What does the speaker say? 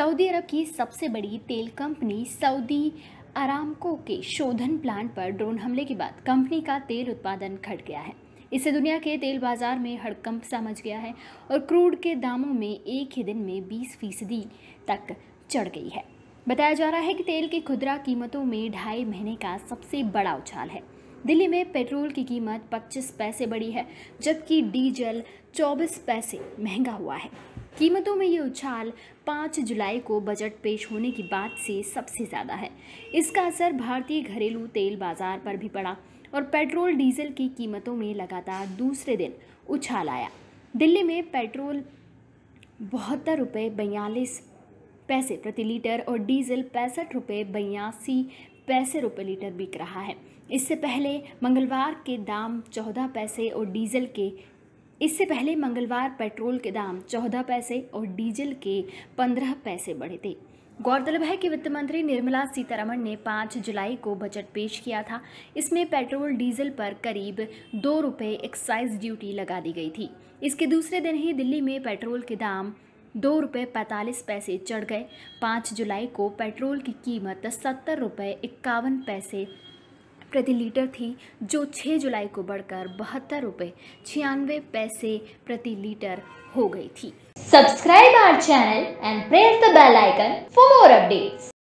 Saudi अरब की सबसे बड़ी तेल कंपनी सऊदी अरामको के शोधन प्लांट पर ड्रोन हमले के बाद कंपनी का तेल उत्पादन घट गया है। इससे दुनिया के तेल बाजार में हड़कंप सा मच गया है और क्रूड के दामों में एक ही दिन में 20% तक चढ़ गई है। बताया जा रहा है कि तेल की खुदरा कीमतों में 2.5 महीने का सबसे बड़ा उछाल है। दिल्ली में पेट्रोल की कीमत 25 पैसे बढ़ी है, जबकि डीजल 24 पैसे महंगा हुआ है। कीमतों में ये उछाल 5 जुलाई को बजट पेश होने के बाद से सबसे ज़्यादा है। इसका असर भारतीय घरेलू तेल बाजार पर भी पड़ा और पेट्रोल डीजल की कीमतों में लगातार दूसरे दिन उछाल आया। दिल्ली में पेट्रोल 72 रुपये 42 पैसे प्रति लीटर और डीजल 65 रुपये 82 पैसे रुपये लीटर बिक रहा है। इससे पहले मंगलवार पेट्रोल के दाम 14 पैसे और डीजल के 15 पैसे बढ़े थे। गौरतलब है कि वित्त मंत्री निर्मला सीतारमण ने 5 जुलाई को बजट पेश किया था। इसमें पेट्रोल डीजल पर करीब 2 रुपये एक्साइज ड्यूटी लगा दी गई थी। इसके दूसरे दिन ही दिल्ली में पेट्रोल के दाम 2 रुपये 45 पैसे चढ़ गए। 5 जुलाई को पेट्रोल की कीमत 70 रुपये 51 पैसे प्रति लीटर थी, जो 6 जुलाई को बढ़कर 72 रुपये 96 पैसे प्रति लीटर हो गई थी। Subscribe our channel and press the bell icon for more updates.